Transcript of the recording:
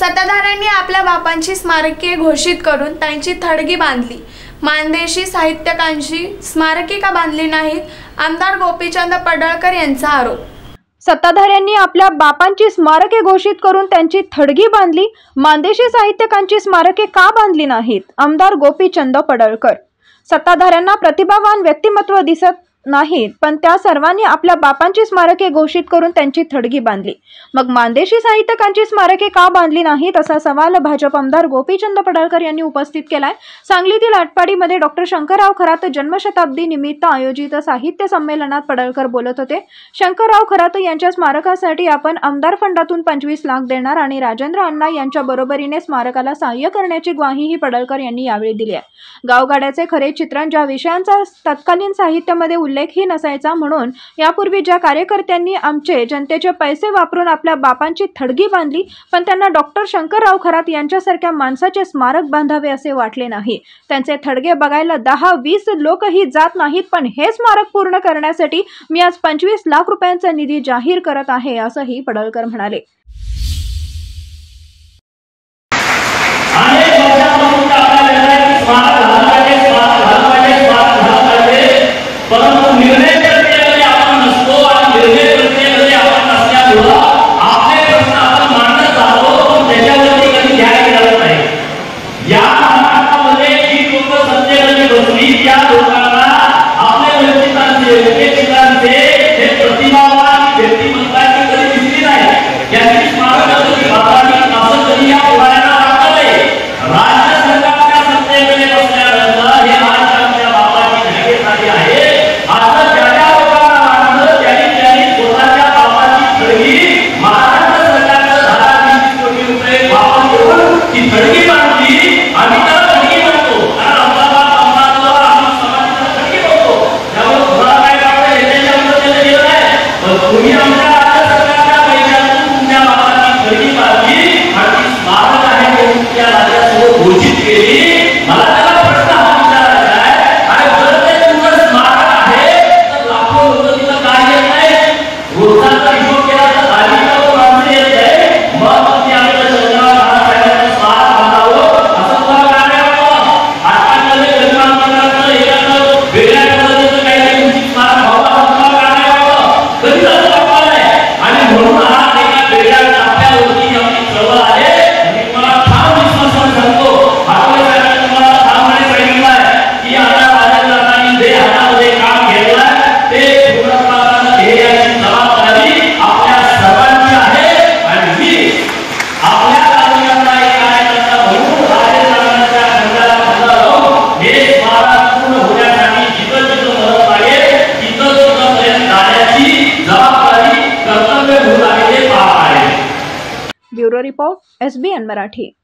सत्ताधाऱ्यांनी आपल्या बापांची स्मारके घोषित करून त्यांची थडगी बांधली। मानदेशी साहित्यिकांची स्मारके का बांधली नाहीत? आमदार गोपीचंद पडळकर यांचा आरोप। सत्ताधाऱ्यांनी आपल्या बापांची स्मारके घोषित करून त्यांची थडगी बांधली, मानदेशी साहित्यिकांची स्मारके का बांधली नाहीत? आमदार गोपीचंद पडळकर। सत्ताधाऱ्यांना प्रतिभावान व्यक्तिमत्व दिसत नाहीत, पण त्या सर्वांनी आपल्या बापांची स्मारके घोषित करून त्यांची थडगी बांधली। मग मानदेशी साहित्यिकांची स्मारके का बांधली नाहीत असा सवाल भाजप आमदार गोपीचंद पडळकर यांनी उपस्थित केलाय। सांगलीतील आटपाडीमध्ये डॉक्टर शंकरराव खरात जन्मशताब्दी निमित्त आयोजित साहित्य संमेलनात पडळकर बोलत होते। शंकरराव खरात यांच्या स्मारकासाठी आपण आमदार फंडातून 25 लाख देणार आणि राजेंद्र अण्णा यांच्या बरोबरीने स्मारकाला सहाय्य करण्याची ग्वाहीही पडळकर यांनी यावेळी दिली आहे। गावगाड्याचे खरे चित्रण ज्या विषयांचा तत्कालीन साहित्यामध्ये उल्लेखही नसायचा, म्हणून यापूर्वी ज्या कार्यकर्त्यांनी आमचे जनतेचे पैसे वापरून आपल्या बापांची थडगी बांधली, पण त्यांना डॉक्टर शंकरराव खरात यांच्यासारख्या माणसाचे स्मारक बांधावे असे वाटले नाही। त्यांचे थडगे बघायला 10-20 लोकही जात नाहीत, पण हे स्मारक पूर्ण करण्यासाठी मी आज 25 लाख रुपयांचा निधी जाहीर करत आहे असंही पडळकर म्हणाले। Bureau report SBN Marathi.